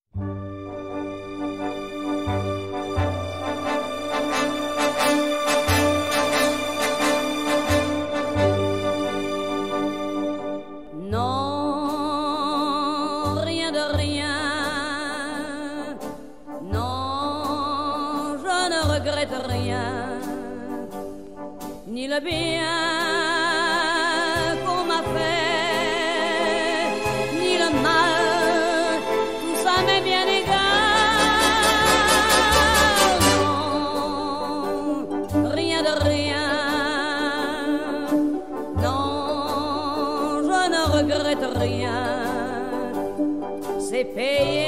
Ni le bien qu'on m'a fait, ni le mal, tout ça m'est bien égal. Non, rien de rien, non, je ne regrette rien. C'est payé.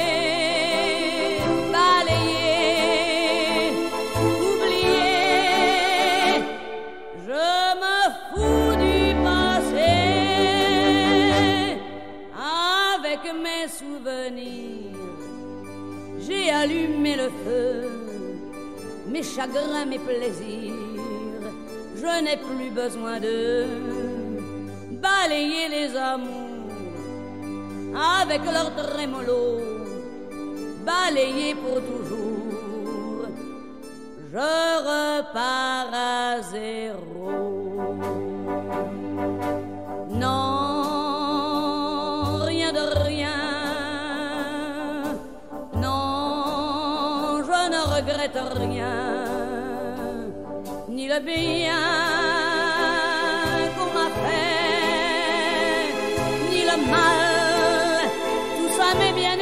Mes souvenirs, j'ai allumé le feu, mes chagrins, mes plaisirs, je n'ai plus besoin de balayer les amours avec leur trémolo, balayer pour toujours, je repars à zéro. Non, regrette rien, ni le bien qu'on m'a fait, ni le mal, tout ça m'est bien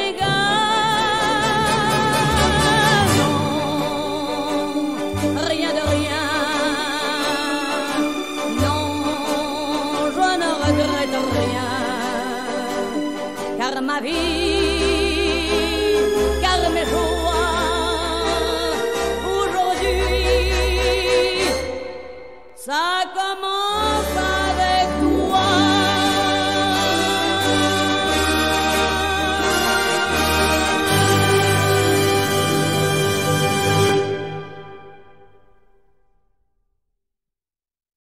égal. Non, rien de rien, non, je ne regrette rien, car ma vie